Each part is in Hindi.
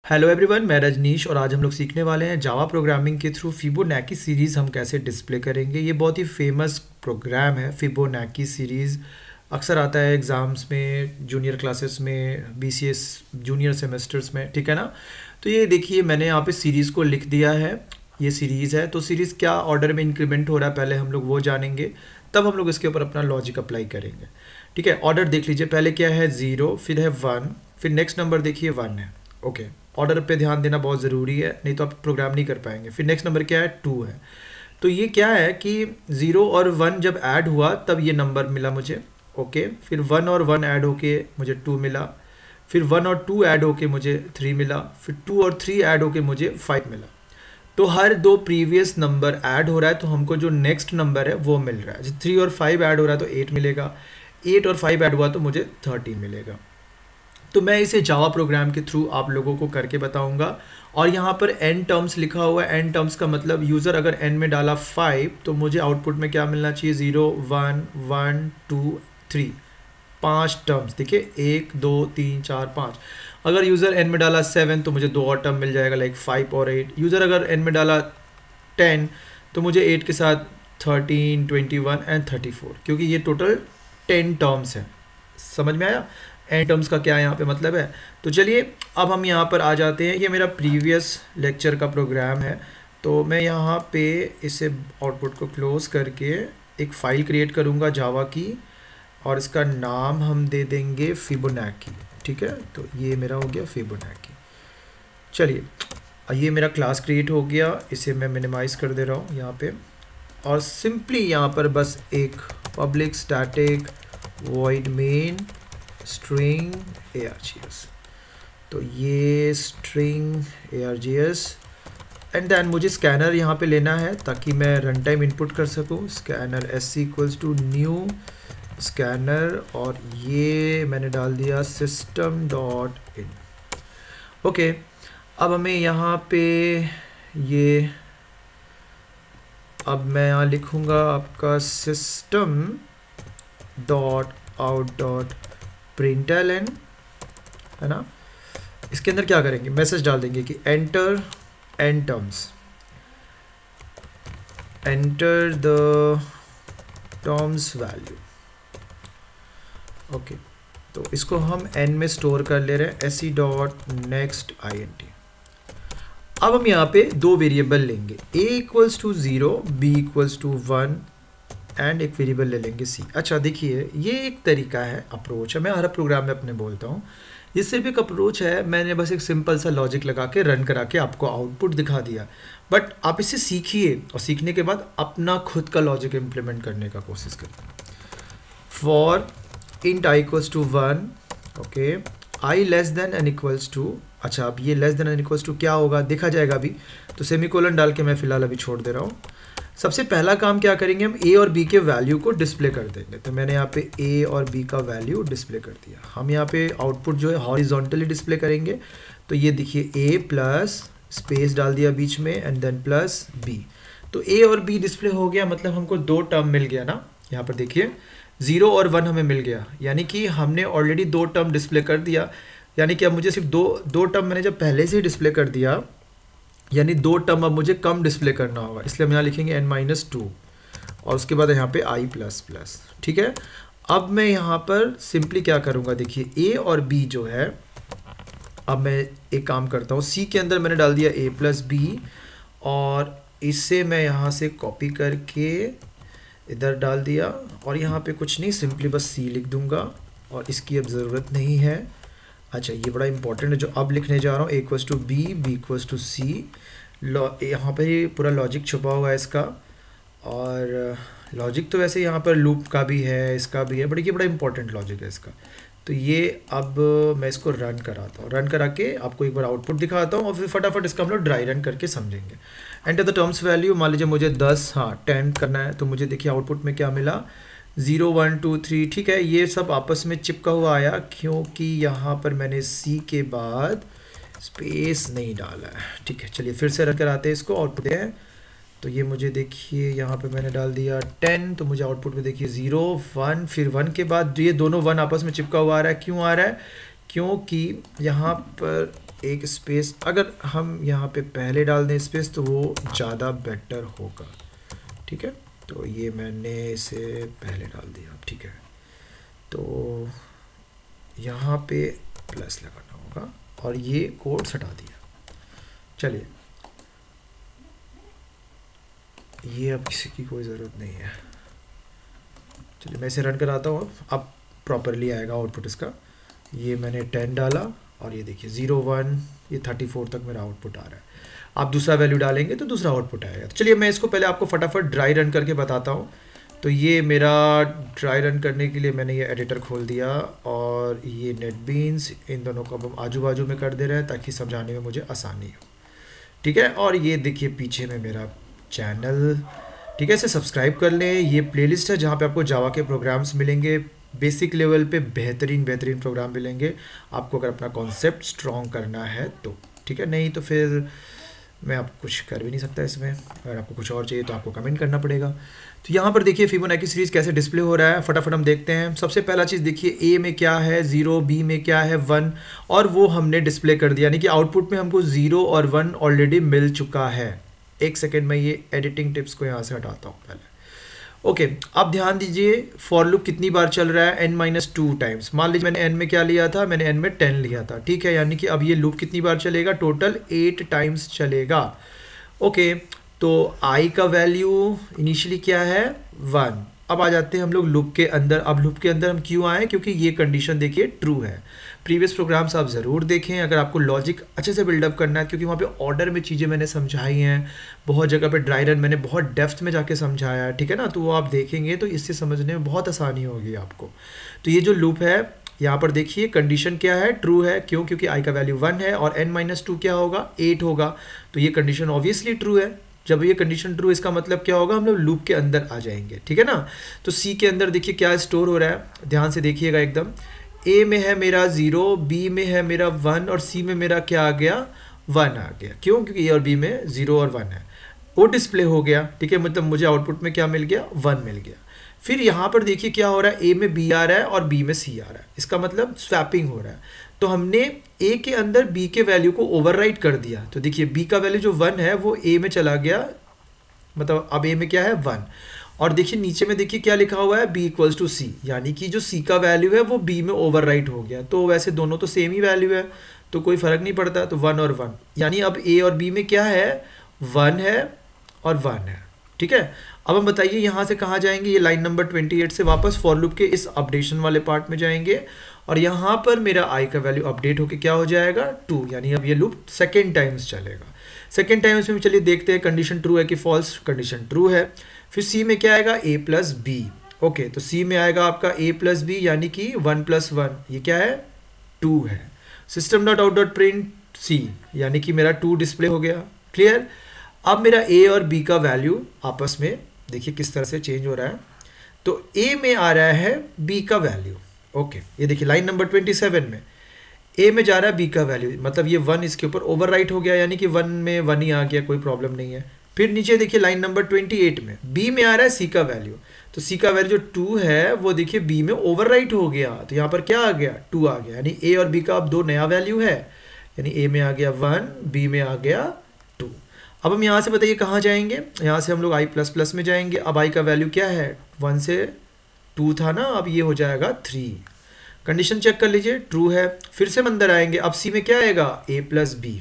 हेलो एवरीवन, मैं रजनीश और आज हम लोग सीखने वाले हैं जावा प्रोग्रामिंग के थ्रू फिबोनाची सीरीज़ हम कैसे डिस्प्ले करेंगे। ये बहुत ही फेमस प्रोग्राम है फिबोनाची सीरीज़। अक्सर आता है एग्ज़ाम्स में, जूनियर क्लासेस में, बीसीएस जूनियर सेमेस्टर्स में, ठीक है ना। तो ये देखिए, मैंने यहाँ पे सीरीज़ को लिख दिया है। ये सीरीज़ है, तो सीरीज़ क्या ऑर्डर में इंक्रीमेंट हो रहा है पहले हम लोग वो जानेंगे, तब हम लोग इसके ऊपर अपना लॉजिक अप्लाई करेंगे। ठीक है, ऑर्डर देख लीजिए, पहले क्या है 0, फिर है 1, फिर नेक्स्ट नंबर देखिए 1 है। ओके, ऑर्डर पे ध्यान देना बहुत ज़रूरी है, नहीं तो आप प्रोग्राम नहीं कर पाएंगे। फिर नेक्स्ट नंबर क्या है 2 है। तो ये क्या है कि 0 और 1 जब ऐड हुआ तब ये नंबर मिला मुझे। ओके, फिर 1 और 1 ऐड होके मुझे 2 मिला, फिर 1 और 2 ऐड होके मुझे 3 मिला, फिर 2 और 3 ऐड होके मुझे 5 मिला। तो हर दो प्रीवियस नंबर ऐड हो रहा है तो हमको जो नेक्स्ट नंबर है वो मिल रहा है। जब 3 और 5 ऐड हो रहा है तो 8 मिलेगा, 8 और 5 ऐड हुआ तो मुझे 13 मिलेगा। तो मैं इसे जावा प्रोग्राम के थ्रू आप लोगों को करके बताऊंगा। और यहाँ पर एन टर्म्स लिखा हुआ है। एन टर्म्स का मतलब यूज़र अगर एन में डाला 5 तो मुझे आउटपुट में क्या मिलना चाहिए 0 1 1 2 3, 5 टर्म्स। देखिए 1 2 3 4 5। अगर यूज़र एन में डाला 7 तो मुझे 2 और टर्म मिल जाएगा, लाइक 5 और 8। यूज़र अगर एन में डाला 10 तो मुझे 8 के साथ 13 21 एंड 34, क्योंकि ये टोटल 10 टर्म्स हैं। समझ में आया एन टर्म्स का क्या यहाँ पे मतलब है। तो चलिए अब हम यहाँ पर आ जाते हैं। ये मेरा प्रीवियस लेक्चर का प्रोग्राम है, तो मैं यहाँ पे इसे आउटपुट को क्लोज करके एक फ़ाइल क्रिएट करूँगा जावा की, और इसका नाम हम दे देंगे फिबोनाची। ठीक है, तो ये मेरा हो गया फिबोनाची। चलिए, ये मेरा क्लास क्रिएट हो गया, इसे मैं मिनिमाइज़ कर दे रहा हूँ यहाँ पे, और सिंपली यहाँ पर बस एक public static void main string args। तो ये स्ट्रिंग args एंड देन मुझे स्कैनर यहाँ पे लेना है ताकि मैं रन टाइम इनपुट कर सकूँ। Scanner sc equals to new scanner, और ये मैंने डाल दिया system डॉट इन। ओके, अब हमें यहाँ पे ये, अब मैं यहाँ लिखूँगा आपका system dot out dot println, है ना। इसके अंदर क्या करेंगे, मैसेज डाल देंगे कि enter n terms, enter the terms value. Okay, तो इसको हम एन में स्टोर कर ले रहे हैं, sc डॉट नेक्स्ट int। अब हम यहाँ पे दो वेरिएबल लेंगे, a equals to 0, b equals to 1 and एक वेरिएबल ले लेंगे c। अच्छा देखिए, ये एक तरीका है, अप्रोच है, मैं हर प्रोग्राम में अपने बोलता हूँ। ये सिर्फ एक अप्रोच है, मैंने बस एक सिंपल सा लॉजिक लगा के रन करा के आपको आउटपुट दिखा दिया। बट आप इसे सीखिए और सीखने के बाद अपना खुद का लॉजिक इम्प्लीमेंट करने का कोशिश करिए। For int i equals to 1, okay, i less than n equals to. अच्छा, अब ये less than n equals to क्या होगा देखा जाएगा अभी, तो सेमीकोलन डाल के मैं फिलहाल अभी छोड़ दे रहा हूँ। सबसे पहला काम क्या करेंगे, हम a और b के वैल्यू को डिस्प्ले कर देंगे। तो मैंने यहाँ पे a और b का वैल्यू डिस्प्ले कर दिया। हम यहाँ पे आउटपुट जो है हॉरिजॉन्टली डिस्प्ले करेंगे। तो ये देखिए a प्लस स्पेस डाल दिया बीच में एंड देन प्लस b। तो a और b डिस्प्ले हो गया, मतलब हमको दो टर्म मिल गया ना। यहाँ पर देखिए 0 और 1 हमें मिल गया, यानी कि हमने ऑलरेडी दो टर्म डिस्प्ले कर दिया। यानी कि अब मुझे सिर्फ दो टर्म मैंने जब पहले से ही डिस्प्ले कर दिया, यानी दो टर्म अब मुझे कम डिस्प्ले करना होगा, इसलिए हम यहाँ लिखेंगे n-2 और उसके बाद यहाँ पे i प्लस प्लस। ठीक है, अब मैं यहाँ पर सिंपली क्या करूँगा, देखिए a और b जो है, अब मैं एक काम करता हूँ, c के अंदर मैंने डाल दिया a प्लस बी, और इसे मैं यहाँ से कॉपी करके इधर डाल दिया, और यहाँ पे कुछ नहीं, सिंपली बस c लिख दूँगा, और इसकी अब ज़रूरत नहीं है। अच्छा, ये बड़ा इंपॉर्टेंट है जो अब लिखने जा रहा हूँ, a equals to b, b equals to c. यहाँ पर ही पूरा लॉजिक छुपा हुआ है इसका, और लॉजिक तो वैसे यहाँ पर लूप का भी है, इसका भी है, बट ये बड़ा इंपॉर्टेंट लॉजिक है इसका। तो ये अब मैं इसको रन कराता हूँ, रन करा के आपको एक बार आउटपुट दिखाता हूँ, और फिर फटाफट इसका हम लोग ड्राई रन करके समझेंगे। एंटर द टर्म्स वैल्यू, मान लीजिए मुझे 10 10 करना है, तो मुझे देखिए आउटपुट में क्या मिला 0 1 2 3। ठीक है, ये सब आपस में चिपका हुआ आया क्योंकि यहाँ पर मैंने c के बाद स्पेस नहीं डाला है। ठीक है, चलिए फिर से रन कराते हैं इसको, आउटपुट है। तो ये मुझे देखिए यहाँ पे मैंने डाल दिया 10, तो मुझे आउटपुट में देखिए 0 1, फिर 1 के बाद ये दोनों 1 आपस में चिपका हुआ आ रहा है। क्यों आ रहा है, क्योंकि यहाँ पर एक स्पेस अगर हम यहाँ पे पहले डाल दें स्पेस तो वो ज़्यादा बेटर होगा, ठीक है। तो ये मैंने इसे पहले डाल दिया, ठीक है। तो यहाँ पे प्लस लगाना होगा और ये कोड हटा दिया। चलिए, ये अब किसी की कोई ज़रूरत नहीं है। चलिए मैं इसे रन कराता हूँ, अब प्रॉपरली आएगा आउटपुट इसका। ये मैंने 10 डाला और ये देखिए 0 1 ये 34 तक मेरा आउटपुट आ रहा है। आप दूसरा वैल्यू डालेंगे तो दूसरा आउटपुट आएगा। तो चलिए मैं इसको पहले आपको फटाफट ड्राई रन करके बताता हूँ। तो ये मेरा ड्राई रन करने के लिए मैंने ये एडिटर खोल दिया और ये नेटबीन्स, इन दोनों को अब हम आजू बाजू में कर दे रहे हैं ताकि समझाने में मुझे आसानी हो, ठीक है। और ये देखिए पीछे में मेरा चैनल, ठीक है। इसे सब्सक्राइब कर लें। ये प्लेलिस्ट है जहाँ पे आपको जावा के प्रोग्राम्स मिलेंगे, बेसिक लेवल पे बेहतरीन प्रोग्राम मिलेंगे आपको अगर अपना कॉन्सेप्ट स्ट्रॉन्ग करना है तो, ठीक है। नहीं तो फिर मैं आपको कुछ कर भी नहीं सकता इसमें। अगर आपको कुछ और चाहिए तो आपको कमेंट करना पड़ेगा। तो यहाँ पर देखिए फिबोनाची सीरीज़ कैसे डिस्प्ले हो रहा है, फटाफट हम देखते हैं। सबसे पहला चीज़ देखिए ए में क्या है 0, बी में क्या है 1, और वो हमने डिस्प्ले कर दिया, यानी कि आउटपुट में हमको 0 और 1 ऑलरेडी मिल चुका है। एक सेकेंड में ये एडिटिंग टिप्स को यहाँ से हटाता हूँ पहले। ओके, अब ध्यान दीजिए फॉर लूप कितनी बार चल रहा है, n-2 टाइम्स। मान लीजिए मैंने n में क्या लिया था, मैंने n में 10 लिया था, ठीक है। यानी कि अब ये लूप कितनी बार चलेगा, टोटल 8 टाइम्स चलेगा। ओके, तो i का वैल्यू इनिशियली क्या है 1। अब आ जाते हैं हम लोग लूप के अंदर। अब लूप के अंदर हम क्यों आए, क्योंकि ये कंडीशन देखिए ट्रू है। प्रीवियस प्रोग्राम्स आप ज़रूर देखें अगर आपको लॉजिक अच्छे से बिल्डअप करना है, क्योंकि वहाँ पे ऑर्डर में चीज़ें मैंने समझाई हैं, बहुत जगह पे ड्राई रन मैंने बहुत डेप्थ में जाके समझाया है, ठीक है ना। तो वो आप देखेंगे तो इससे समझने में बहुत आसानी होगी आपको। तो ये जो लूप है यहाँ पर देखिए कंडीशन क्या है, ट्रू है। क्यों, क्योंकि i का वैल्यू 1 है और n-2 क्या होगा 8 होगा। तो ये कंडीशन ऑब्वियसली ट्रू है। जब ये कंडीशन ट्रू, इसका मतलब क्या होगा, हम लोग लूप के अंदर आ जाएंगे, ठीक है ना। तो सी के अंदर देखिए क्या स्टोर हो रहा है, ध्यान से देखिएगा एकदम। ए में है मेरा 0, बी में है मेरा 1 और सी में मेरा क्या आ गया 1 आ गया। क्यों, क्योंकि ए और बी में 0 और 1 है, वो डिस्प्ले हो गया, ठीक है। मतलब मुझे आउटपुट में क्या मिल गया 1 मिल गया। फिर यहाँ पर देखिए क्या हो रहा है, ए में बी आ रहा है और बी में सी आ रहा है, इसका मतलब स्वैपिंग हो रहा है। तो हमने ए के अंदर बी के वैल्यू को ओवरराइट कर दिया। तो देखिए बी का वैल्यू जो 1 है वो ए में चला गया, मतलब अब ए में क्या है 1। और देखिए नीचे में देखिए क्या लिखा हुआ है b इक्वल्स टू सी, यानी कि जो c का वैल्यू है वो b में ओवरराइट हो गया। तो वैसे दोनों तो सेम ही वैल्यू है तो कोई फ़र्क नहीं पड़ता, तो 1 और 1, यानी अब a और b में क्या है 1 है और 1 है, ठीक है। अब हम बताइए यहाँ से कहाँ जाएंगे, ये लाइन नंबर 28 से वापस फॉर लूप के इस अपडेशन वाले पार्ट में जाएंगे और यहाँ पर मेरा i का वैल्यू अपडेट होके क्या हो जाएगा 2, यानी अब ये लूप सेकेंड टाइम्स चलेगा। सेकेंड टाइम्स में चलिए देखते हैं कंडीशन ट्रू है कि फॉल्स। कंडीशन ट्रू है। फिर सी में क्या आएगा a प्लस बी। ओके, तो सी में आएगा आपका a प्लस बी, यानी कि 1 प्लस 1 ये क्या है 2 है। System dot out dot print c, यानी कि मेरा 2 डिस्प्ले हो गया। क्लियर। अब मेरा a और b का वैल्यू आपस में देखिए किस तरह से चेंज हो रहा है। तो a में आ रहा है b का वैल्यू। ओके, ये देखिए लाइन नंबर 27 में a में जा रहा है b का वैल्यू, मतलब ये 1 इसके ऊपर ओवरराइट हो गया, यानी कि 1 में 1 ही आ गया, कोई प्रॉब्लम नहीं है। फिर नीचे देखिए लाइन नंबर 28 में b में आ रहा है c का वैल्यू, तो c का वैल्यू जो 2 है वो देखिए b में ओवरराइट हो गया, तो यहाँ पर क्या आ गया 2 आ गया, यानी a और b का अब 2 नया वैल्यू है, यानी a में आ गया 1, b में आ गया 2। अब हम यहाँ से बताइए कहाँ जाएंगे, यहाँ से हम लोग i प्लस प्लस में जाएंगे। अब i का वैल्यू क्या है 1 से 2 था ना, अब ये हो जाएगा 3। कंडीशन चेक कर लीजिए ट्रू है। फिर से हम अंदर आएंगे, अब c में क्या आएगा a plus b.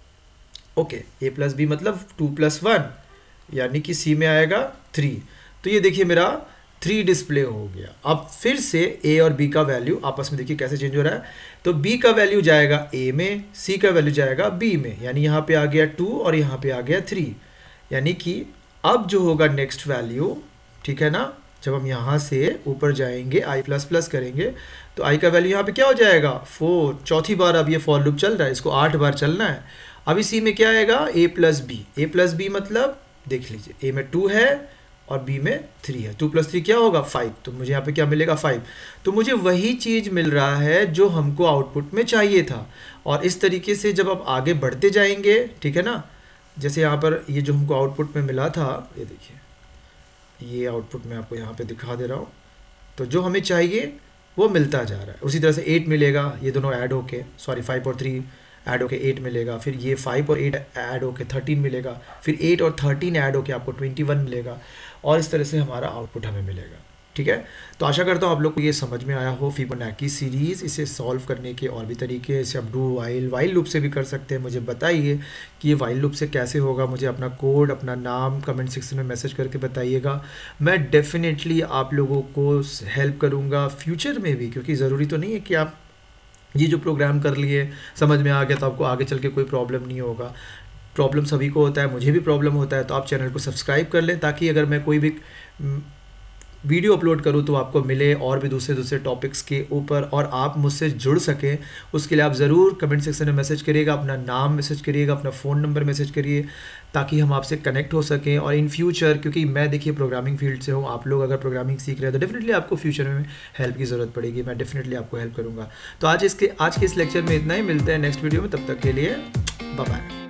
Okay, a plus b मतलब 2 प्लस 1, यानी कि c में आएगा 3। तो ये देखिए मेरा 3 डिस्प्ले हो गया। अब फिर से a और b का वैल्यू आपस में देखिए कैसे चेंज हो रहा है। तो b का वैल्यू जाएगा a में, c का वैल्यू जाएगा b में, यानी यहाँ पे आ गया 2 और यहाँ पे आ गया 3। यानी कि अब जो होगा नेक्स्ट वैल्यू, ठीक है ना, जब हम यहाँ से ऊपर जाएंगे i प्लस प्लस करेंगे तो i का वैल्यू यहाँ पे क्या हो जाएगा 4। चौथी बार अब ये फॉर लूप चल रहा है, इसको 8 बार चलना है। अभी c में क्या आएगा a plus b. a plus b मतलब देख लीजिए a में 2 है और b में 3 है, 2 प्लस 3 क्या होगा 5, तो मुझे यहाँ पे क्या मिलेगा 5। तो मुझे वही चीज़ मिल रहा है जो हमको आउटपुट में चाहिए था। और इस तरीके से जब आप आगे बढ़ते जाएंगे, ठीक है ना, जैसे यहाँ पर ये जो हमको आउटपुट में मिला था, ये देखिए ये आउटपुट मैं आपको यहाँ पे दिखा दे रहा हूँ, तो जो हमें चाहिए वो मिलता जा रहा है। उसी तरह से 8 मिलेगा, ये दोनों ऐड होके, सॉरी 5 और 3 ऐड होके 8 मिलेगा, फिर ये 5 और 8 ऐड होके 13 मिलेगा, फिर 8 और 13 ऐड होके आपको 21 मिलेगा, और इस तरह से हमारा आउटपुट हमें मिलेगा। ठीक है, तो आशा करता हूँ आप लोग को ये समझ में आया हो फिबोनाची सीरीज़। इसे सॉल्व करने के और भी तरीके, इसे आप डू वाइल लूप से भी कर सकते हैं। मुझे बताइए कि ये वाइल लूप से कैसे होगा, मुझे अपना कोड, अपना नाम कमेंट सेक्शन में मैसेज करके बताइएगा। मैं डेफिनेटली आप लोगों को हेल्प करूँगा फ्यूचर में भी, क्योंकि ज़रूरी तो नहीं है कि आप ये जो प्रोग्राम कर लिए समझ में आ गया तो आपको आगे चल के कोई प्रॉब्लम नहीं होगा। प्रॉब्लम सभी को होता है, मुझे भी प्रॉब्लम होता है, तो आप चैनल को सब्सक्राइब कर लें ताकि अगर मैं कोई भी वीडियो अपलोड करूँ तो आपको मिले, और भी दूसरे टॉपिक्स के ऊपर, और आप मुझसे जुड़ सकें। उसके लिए आप ज़रूर कमेंट सेक्शन में मैसेज करिएगा, अपना नाम मैसेज करिएगा, अपना फ़ोन नंबर मैसेज करिए, ताकि हम आपसे कनेक्ट हो सकें। और इन फ्यूचर, क्योंकि मैं देखिए प्रोग्रामिंग फील्ड से हूँ, आप लोग अगर प्रोग्रामिंग सीख रहे हैं तो डेफिनेटली आपको फ्यूचर में हेल्प की ज़रूरत पड़ेगी, मैं डेफिनेटली आपको हेल्प करूँगा। तो आज के इस लेक्चर में इतना ही, मिलते हैं नेक्स्ट वीडियो में, तब तक के लिए बाय बाय।